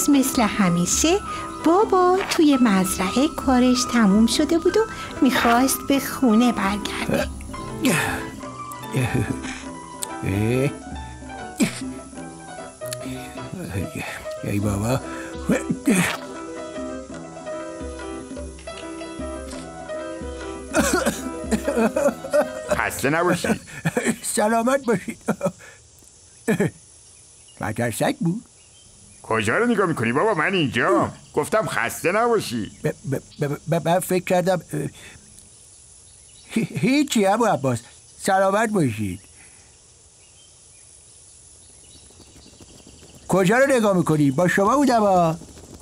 امروز مثل همیشه بابا توی مزرعه کارش تموم شده بود و میخواست به خونه برگرده. ای بابا، خسته نباشید. سلامت باشید. مدرسک بود؟ کجا رو نگاه میکنی بابا؟ من اینجا. گفتم خسته نباشی. من فکر کردم هیچی ابو عباس، سلامت باشید. کجا رو نگاه میکنی؟ با شما بودم ها.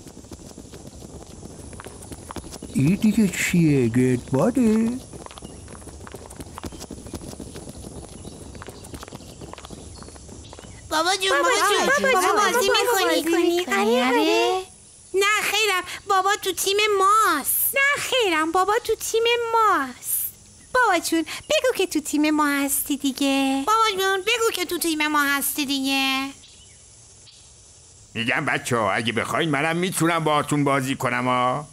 این دیگه چیه؟ گردباده؟ بابا بازی میکنی؟ آره. نه خیرم، بابا تو تیم ماست. نه خیرم، بابا تو تیم ماست. بابا جون بگو که تو تیم ما هستی دیگه. بابا جون بگو که تو تیم ما هستی دیگه. میگم بچه ها اگه بخواین منم میتونم باهاتون بازی کنم ها.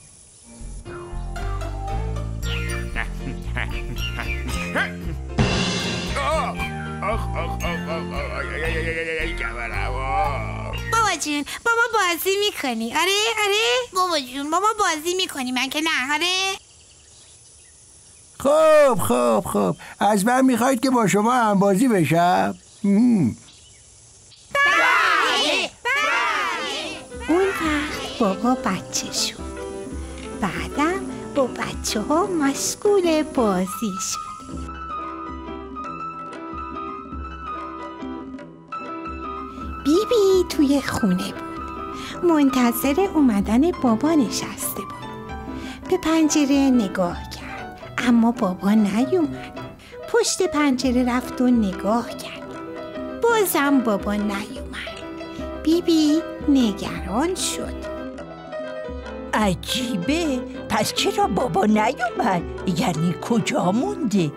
بابا جون بابا بازی میکنی؟ آره بابا جون بابا بازی میکنی، من که نه. آره خب از من میخواید که با شما هم بازی بشم؟ بله. اون وقت بابا بچه شد. بعدم با بچه ها مشغول بازی شد. بیبی توی خونه بود، منتظر اومدن بابا نشسته بود. به پنجره نگاه کرد اما بابا نیومد. پشت پنجره رفت و نگاه کرد، بازم بابا نیومد. بیبی نگران شد. عجیبه، پس چرا بابا نیومد؟ یعنی کجا مونده؟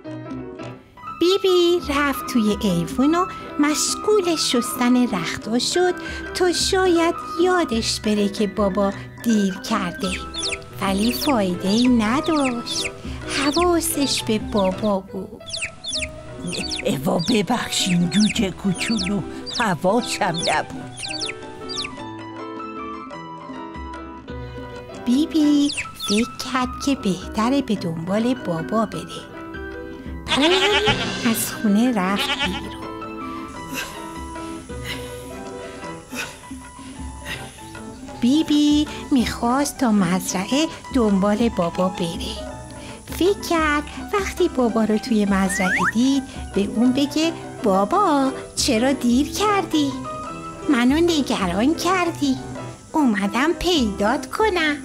بیبی رفت توی ایوون و مشغول شستن رختها شد تا شاید یادش بره که بابا دیر کرده، ولی فایده ای نداشت. حواسش به بابا بود. اوا ببخشین جوجه کوچولو، حواسم نبود. بیبی فکر کرد که بهتره به دنبال بابا بره. از خونه رفت بیرون. بیبی میخواست تا مزرعه دنبال بابا بره. فکر کرد وقتی بابا رو توی مزرعه دید به اون بگه بابا چرا دیر کردی؟ منو نگران کردی، اومدم پیدات کنم.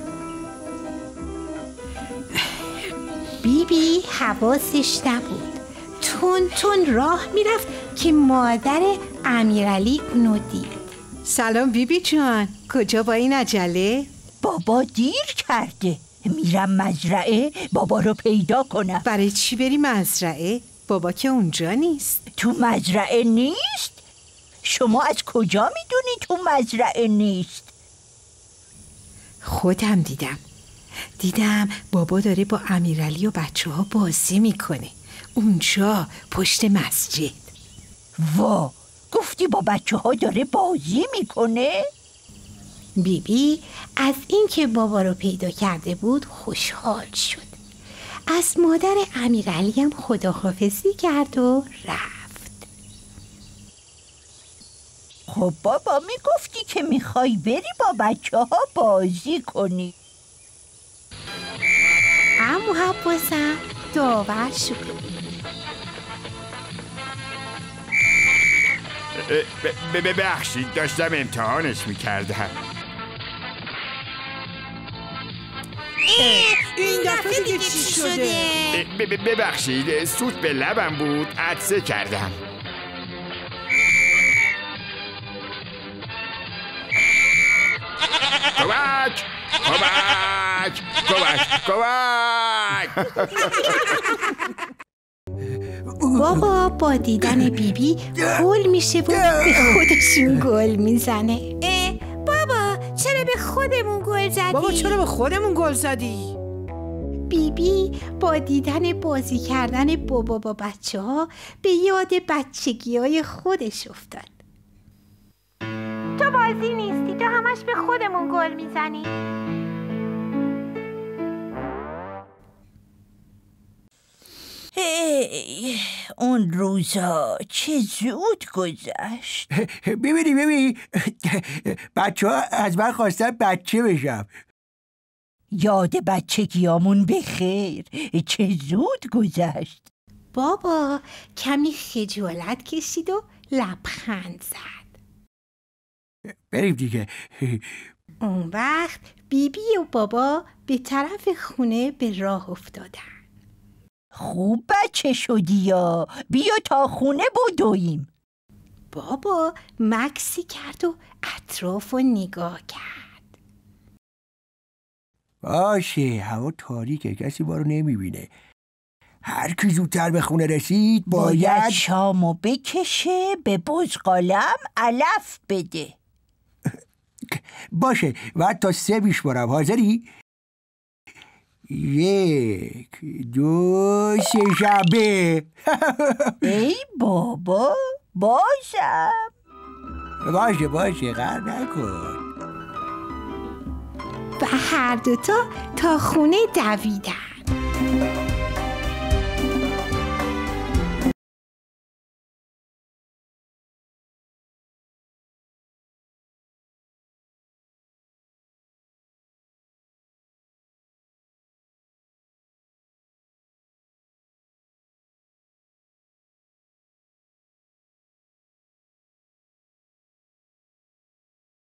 بیبی حواسش نبود، تون راه میرفت که مادر امیرعلی اونو دید. سلام بیبی جان، کجا با این عجله؟ بابا دیر کرده، میرم مزرعه بابا رو پیدا کنم. برای چی بری مزرعه؟ بابا که اونجا نیست. تو مزرعه نیست؟ شما از کجا میدونی تو مزرعه نیست؟ خودم دیدم بابا داره با امیرعلی و بچه ها بازی میکنه اونجا پشت مسجد. وا، گفتی با بچه ها داره بازی میکنه؟ بیبی از اینکه بابا رو پیدا کرده بود خوشحال شد. از مادر امیرعلی هم خداحافظی کرد و رفت. خب بابا میگفتی که میخوای بری با بچه ها بازی کنی. عمو عباسم داور شد. ببخشید داشتم امتحانش میکردم. این دفعه دیگه چی شده؟ ببخشید سوت به لبم بود، عطسه کردم. کمک! بابا با دیدن بیبی گل میشه و به خودشون گل میزنه. بابا چرا به خودمون گل زدی؟ بابا چرا به خودمون گل زدی؟ بیبی با دیدن بازی کردن بابا با بچه ها به یاد بچگی های خودش افتاد. تو بازی نیستی، تو همش به خودمون گل میزنی. اون روزا چه زود گذشت. ببین بچه ها از من خواستن بچه بشم. یاد بچگیامون بخیر، چه زود گذشت. بابا کمی خجالت کشید و لبخند زد. بریم دیگه. اون وقت بیبی و بابا به طرف خونه به راه افتادن. خوب بچه شدی یا بیا تا خونه بدویم. بابا مکسی کرد و اطراف رو نگاه کرد. باشه، هوا تاریکه، کسی ما رو نمیبینه. هر کی زودتر به خونه رسید باید شامو بکشه، به بزغالم علف بده. باشه، بعد تا 3 میشمارم. حاضری؟ 1 2 3 شنبه. ای بابا بازم. باشه قهر نکن. و هر دوتا تا خونه دویدن.